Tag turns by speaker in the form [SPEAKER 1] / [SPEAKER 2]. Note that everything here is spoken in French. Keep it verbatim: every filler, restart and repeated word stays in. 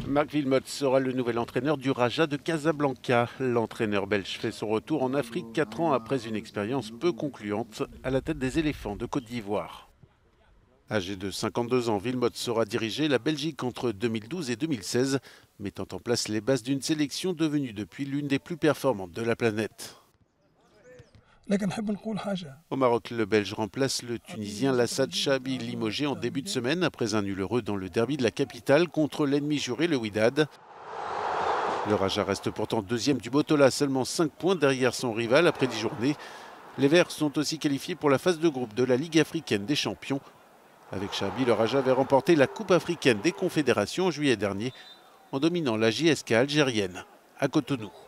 [SPEAKER 1] Marc Wilmots sera le nouvel entraîneur du Raja de Casablanca. L'entraîneur belge fait son retour en Afrique quatre ans après une expérience peu concluante à la tête des éléphants de Côte d'Ivoire. Âgé de cinquante-deux ans, Wilmots saura diriger la Belgique entre deux mille douze et deux mille seize, mettant en place les bases d'une sélection devenue depuis l'une des plus performantes de la planète. Au Maroc, le Belge remplace le Tunisien Lassad Chabi, limogé en début de semaine après un nul heureux dans le derby de la capitale contre l'ennemi juré, le Wydad. Le Raja reste pourtant deuxième du Botola, seulement cinq points derrière son rival après dix journées. Les Verts sont aussi qualifiés pour la phase de groupe de la Ligue africaine des champions. Avec Chabi, le Raja avait remporté la Coupe africaine des confédérations en juillet dernier en dominant la J S K algérienne à Cotonou.